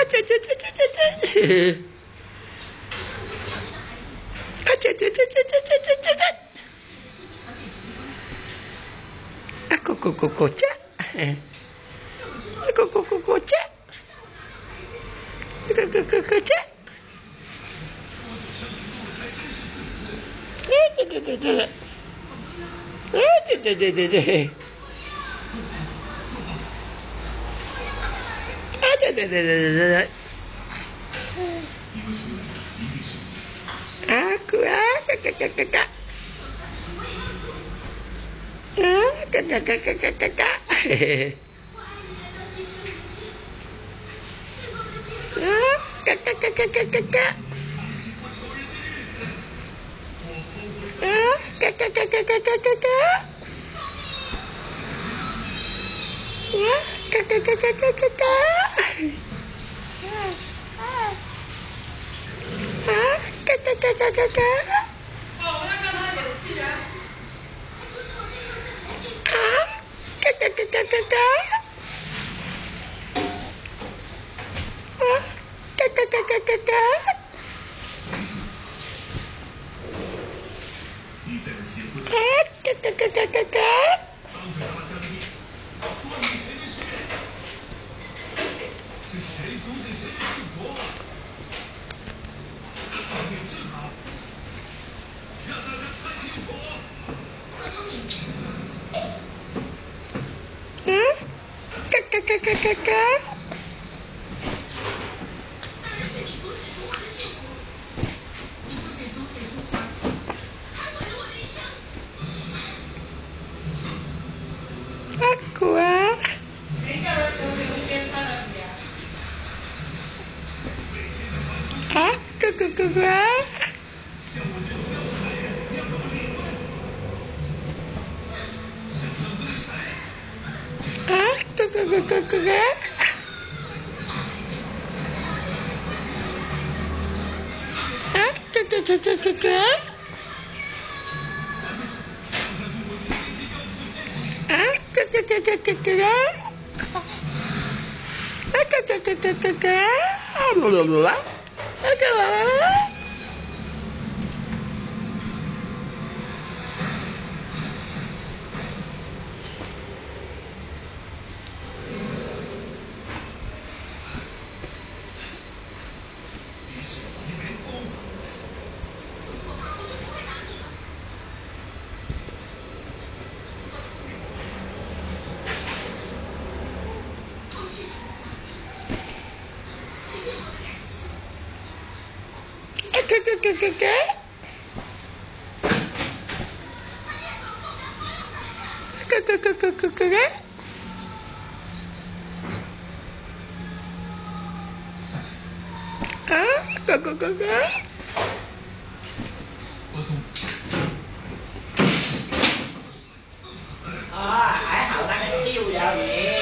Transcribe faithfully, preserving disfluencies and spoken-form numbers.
这这这这这这，啊这这这这这这这这这，啊咕咕咕咕这，啊咕咕咕咕这，咕咕咕咕这，哎这这这这，哎这这这这这。对对对对对对，啊咕啊嘎嘎嘎嘎嘎，啊嘎嘎嘎嘎嘎嘎嘎，嘿嘿，啊嘎嘎嘎嘎嘎嘎嘎，啊嘎嘎嘎嘎嘎嘎嘎嘎，啊嘎嘎嘎嘎嘎嘎嘎。啊，嘎嘎嘎嘎嘎嘎！哦，我要叫他演戏啊！啊，嘎嘎嘎嘎嘎嘎！啊，嘎嘎嘎嘎嘎嘎！啊，嘎嘎嘎嘎嘎嘎！是谁阻止谁的幸福？让大家看清楚！嗯，嘎嘎嘎嘎嘎嘎！当然是你阻止说话的幸福，你不止阻止说话的幸福，还毁了我的一生。啊，苦啊！没叫人从刘先看了你啊！啊，咕咕咕咕啊！啊，咕咕咕咕咕啊！啊，咕咕咕咕咕咕啊！啊，咕咕咕咕咕咕啊！啊，咕咕咕咕咕咕啊！啊，噜噜噜啊！啊，咕噜噜噜！嘎嘎嘎嘎嘎！嘎嘎嘎嘎嘎嘎！啊，嘎嘎嘎嘎！ 啊，还好那个救了你。